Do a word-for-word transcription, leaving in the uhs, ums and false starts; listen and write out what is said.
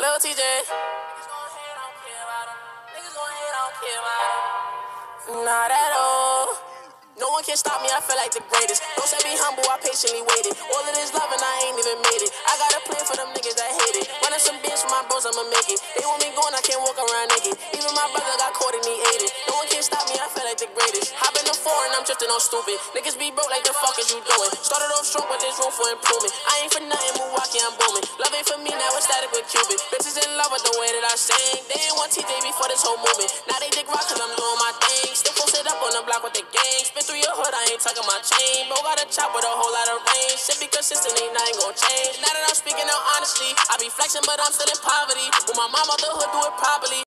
Lil T J. Niggas gon' hate, I don't care about them. Niggas gon' hate, I don't care about them. Not at all. No one can stop me, I feel like the greatest. Don't say be humble, I patiently waited. All of this love and I ain't even made it. I got a plan for them niggas that hate it. Running some bitch for my bros, I'ma make it. They want me going, I can't walk around naked. Even my brother got caught and he ate it. No one can stop me, I feel like the greatest. Hop in the foreign, I'm drifting on stupid. Niggas be broke like the fuck is you doing? Started off strong, but there's room for improvement. I ain't for nothing, Milwaukee, I'm booming. Love ain't for me, now it's static with Cuban. Bitches in love with the way that I sing. They ain't want T J before this whole movement. Now they dig rock cause I'm doing my thing. Still posted up on the block with the gang. Spit through your hood, I ain't tucking my chain. Bro got a chop with a whole lot of range. Shit be consistent, ain't nothing gon' change. Now that I'm speaking out honestly, I be flexing, but I'm still in poverty. When my mom out the hood, do it properly.